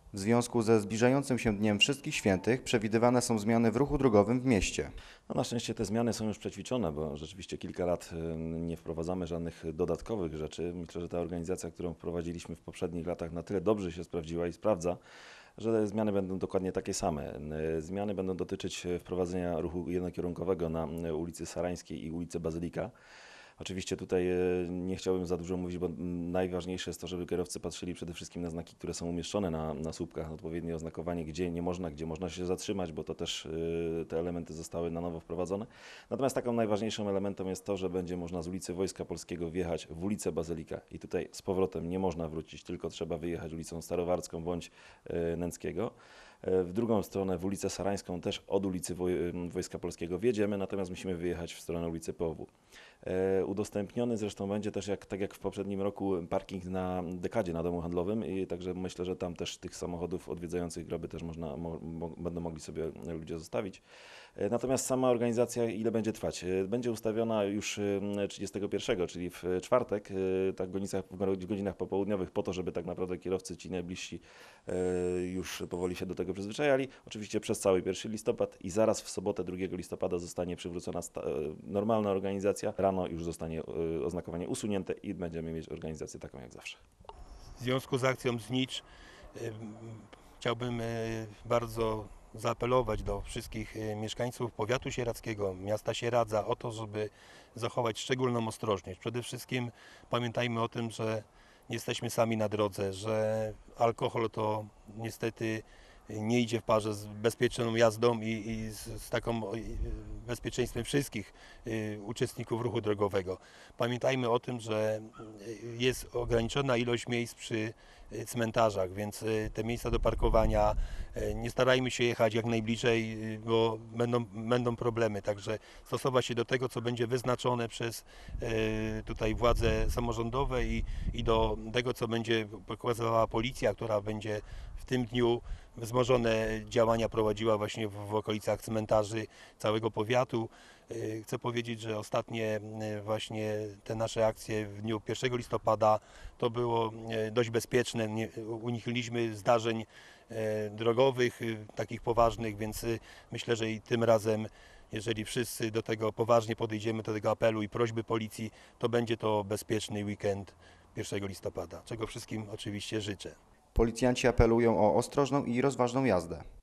W związku ze zbliżającym się Dniem Wszystkich Świętych przewidywane są zmiany w ruchu drogowym w mieście. No na szczęście te zmiany są już przećwiczone, bo rzeczywiście kilka lat nie wprowadzamy żadnych dodatkowych rzeczy. Myślę, że ta organizacja, którą wprowadziliśmy w poprzednich latach, na tyle dobrze się sprawdziła i sprawdza, że zmiany będą dokładnie takie same. Zmiany będą dotyczyć wprowadzenia ruchu jednokierunkowego na ulicy Sarańskiej i ulicy Bazylika. Oczywiście tutaj nie chciałbym za dużo mówić, bo najważniejsze jest to, żeby kierowcy patrzyli przede wszystkim na znaki, które są umieszczone na słupkach, odpowiednie oznakowanie, gdzie można się zatrzymać, bo to też te elementy zostały na nowo wprowadzone. Natomiast taką najważniejszym elementem jest to, że będzie można z ulicy Wojska Polskiego wjechać w ulicę Bazylika i tutaj z powrotem nie można wrócić, tylko trzeba wyjechać ulicą Starowarcką bądź Nęckiego. W drugą stronę, w ulicę Sarańską, też od ulicy Wojska Polskiego wjedziemy, natomiast musimy wyjechać w stronę ulicy Połowu. Udostępniony zresztą będzie też, tak jak w poprzednim roku, parking na Dekadzie, na domu handlowym i także myślę, że tam też tych samochodów odwiedzających groby też będą mogli sobie ludzie zostawić. Natomiast sama organizacja ile będzie trwać? Będzie ustawiona już 31, czyli w czwartek, tak w godzinach popołudniowych, po to, żeby tak naprawdę kierowcy ci najbliżsi już powoli się do tego przyzwyczajali. Oczywiście przez cały 1 listopad i zaraz w sobotę 2 listopada zostanie przywrócona normalna organizacja. Rano już zostanie oznakowanie usunięte i będziemy mieć organizację taką jak zawsze. W związku z akcją Znicz chciałbym bardzo zaapelować do wszystkich mieszkańców powiatu sieradzkiego, miasta Sieradza o to, żeby zachować szczególną ostrożność. Przede wszystkim pamiętajmy o tym, że nie jesteśmy sami na drodze, że alkohol to niestety nie idzie w parze z bezpieczną jazdą i z taką bezpieczeństwem wszystkich uczestników ruchu drogowego. Pamiętajmy o tym, że jest ograniczona ilość miejsc przy cmentarzach, więc te miejsca do parkowania nie starajmy się jechać jak najbliżej, bo będą problemy. Także stosować się do tego, co będzie wyznaczone przez tutaj władze samorządowe i do tego, co będzie pokazywała policja, która będzie w tym dniu wzmożone działania prowadziła właśnie w okolicach cmentarzy całego powiatu. Chcę powiedzieć, że ostatnie właśnie te nasze akcje w dniu 1 listopada to było dość bezpieczne. Nie uniknęliśmy zdarzeń drogowych, takich poważnych, więc myślę, że i tym razem, jeżeli wszyscy do tego poważnie podejdziemy, do tego apelu i prośby policji, to będzie to bezpieczny weekend 1 listopada, czego wszystkim oczywiście życzę. Policjanci apelują o ostrożną i rozważną jazdę.